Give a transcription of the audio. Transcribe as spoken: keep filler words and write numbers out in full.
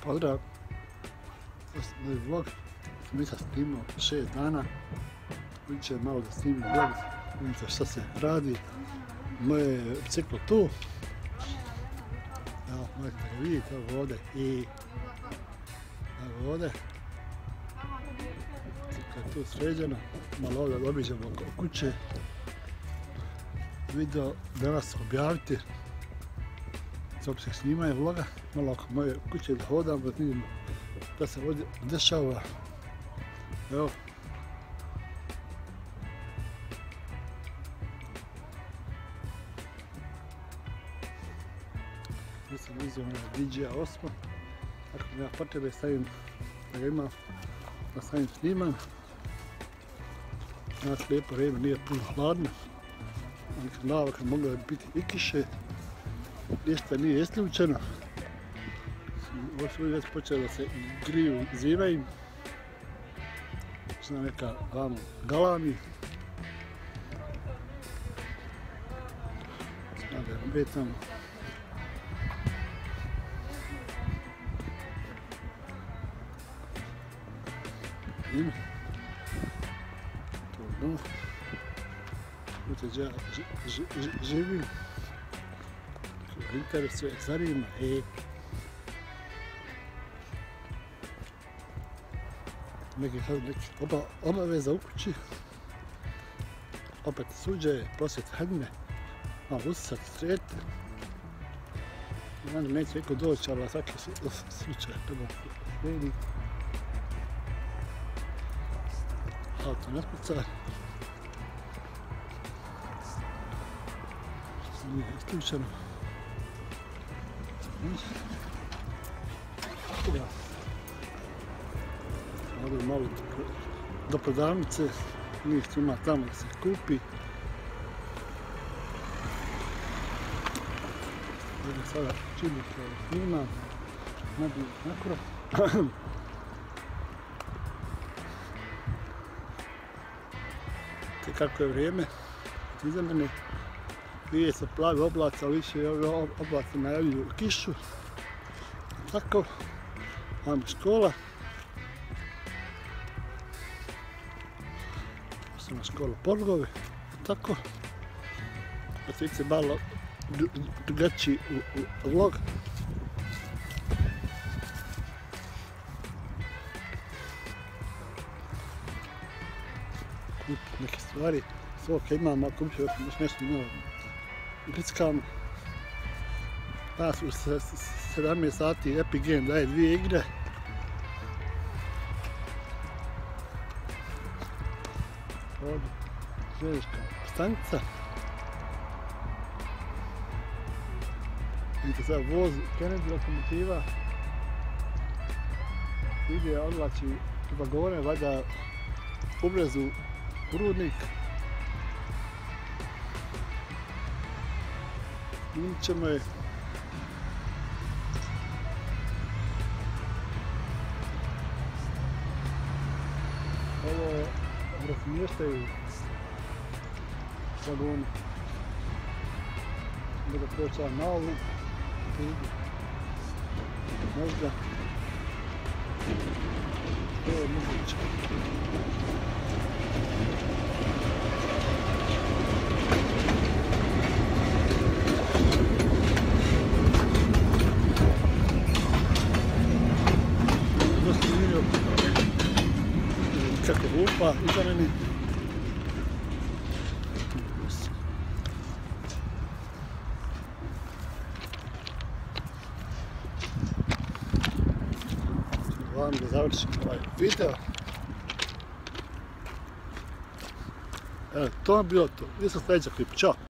Pozdrav, to je novi vlog, mi sam snimao šest dana, uče malo da snimim vlog, vidite šta se radi, moje biciklo tu, evo možete ga vidjeti, evo ovdje i evo ovdje, biciklo je tu sređeno, malo ovdje obiđemo oko kuće, video danas objaviti, opće snimanje vloga, malo oko moje kuće da hodam, da vidimo šta se ovdje dešava. Evo. Mi sam uzeo na D J A osam, ako nema potrebe stavim da ga imam, da stavim sniman. Znači lijepo vrijeme, nije puno hladno, ali kad lava kad moglo biti i kiše, ništa nije isključeno. Ovo su već počeli da se griju zima im. Zna neka vamo galami. Zna da je obetam. Ima. To je dno. Ute ja živim. Interesuje, zanima i neki obaveza u kući, opet suđe, posjet haljine, malo usisati srijete, onda neće niko doći, ali svaki slučaj treba slijedi. Auto naspuca, nije isključeno. Ovdje malo do prodavnice, njih ima tamo da se kupi. Ovdje sada čini koje imam, nabiju nakro. Te kako je vrijeme, iza mene vije se plavi oblaci, ali više ove oblaci najavljuju kišu. Tako, imamo škola. Osnovna škola Porgove, tako. Odsvijek se malo drugačiji u vlog. Kupiti neke stvari, svog kad imam, ako kupiti još nešto novo. Grickamo. Danas u sedamnaest sati Epic Game daje dvije igre. Ovdje željeznička stanica. Vidite sad voz Kennedy lokomotiva. Ide odlači vagone, valjda u brezu u Rudnik. Snimit ćemo je. Ovo razmještaju vagoni. Da ga pročava na ovu. Možda. To je moguće. Kako lupa iza meni. Vam da završim ovaj video. Evo, to je bilo to. Vidimo se sljedeći klip. Ćao!